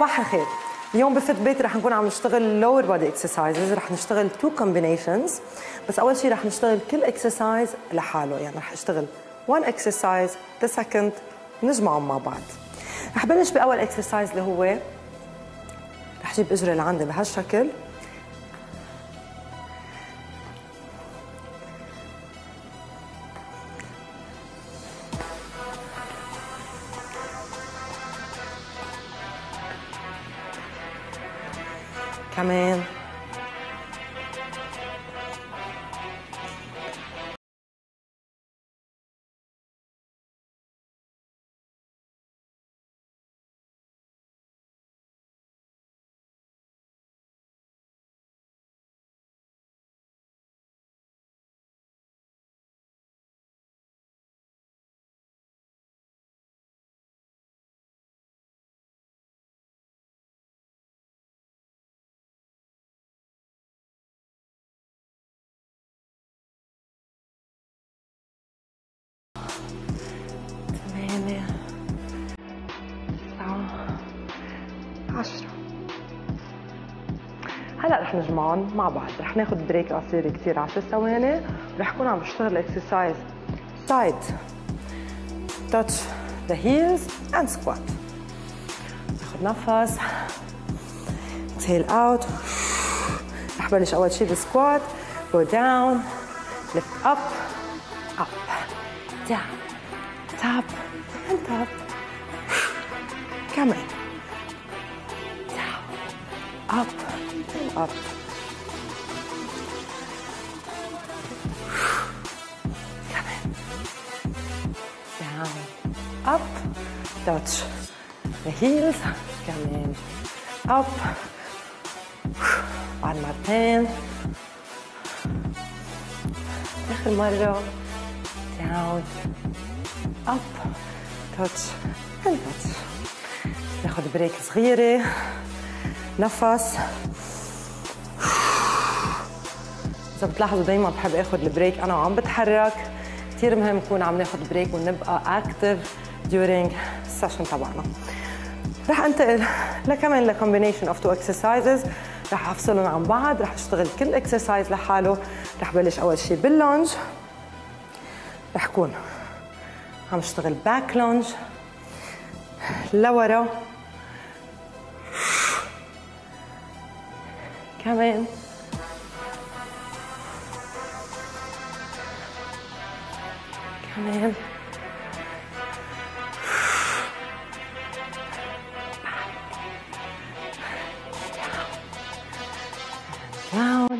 صباح الخير. اليوم بفت بيتي رح نكون عم نشتغل لور بودي اكسرسايزز، رح نشتغل 2 كومبينيشنز، بس اول شيء رح نشتغل كل اكسرسايز لحاله، يعني رح اشتغل 1 اكسرسايز ذا سكند نجمعهم مع بعض. رح بلش باول اكسرسايز اللي هو رح اجيب اجري اللي عندي بهالشكل، كمان هلا رح نجمعهم مع بعض، رح ناخذ بريك قصير كثير 10 ثواني، رح كون عم بشتغل اكسرسايز سايد تاتش ذا هيلز اند سكوات. ناخذ نفس، exhale out. رح بلش اول شيء بالسكوات، go down, lift up, up, down, top and top. كمان down, up and up. كمان down, up, touch the heels. كمان up. بعد مرتين. آخر مرة down, up, touch and touch. ناخد بريك صغيرة، نفس. إذا بتلاحظوا دايما بحب آخد البريك أنا وعم بتحرك، كثير مهم نكون عم ناخد بريك ونبقى active during السيشن تبعنا. رح انتقل لكمان لكومبينيشن اوف 2 exercises، رح افصلهم عن بعض، رح اشتغل كل اكسرسايز لحاله. رح بلش اول شيء باللونج، رح كون عم اشتغل باك لونج لورا، كمان كمان down.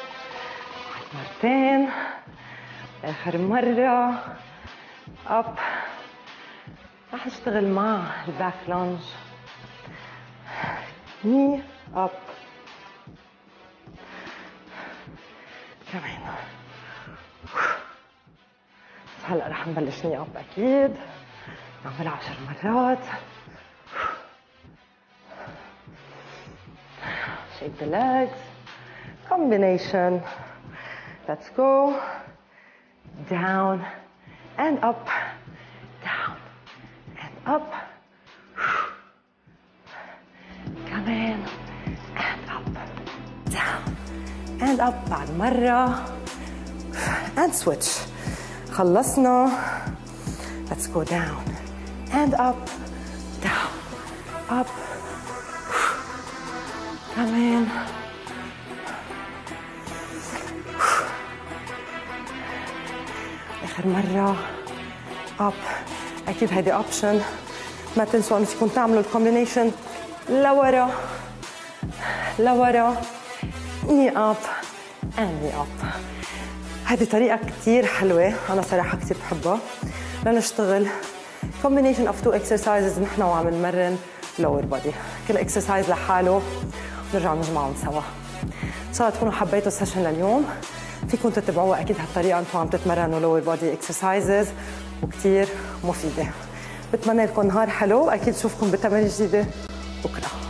مرتين. آخر مرة up. رح اشتغل مع الباك لونج knee up. كمان. هلا رح نبلش knee up أكيد. نعملها 10 مرات. Shake the legs. Combination. Let's go. Down and up. Down and up. كمان and up. Down and up. بعد مرة. And switch. خلصنا. Let's go down and up. Down. Up. كمان. آخر مرة up. أكيد هيدي أوبشن، ما تنسوا إنه فيكم تعملوا الكومبينيشن لورا لورا، knee up and knee up. هيدي طريقة كتير حلوة، أنا صراحة كتير بحبها لنشتغل combination of 2 exercises نحن وعم نمرن lower body، كل exercise لحاله ونرجع نجمعهم سوا. إن شاء الله تكونوا حبيتوا السيشن لليوم، فيكم تتبعوها أكيد هالطريقة أنتم عم تتمرنوا lower body exercises وكتير مفيدة. بتمنى لكم نهار حلو، أكيد شوفكم بتمارين جديدة بكرة.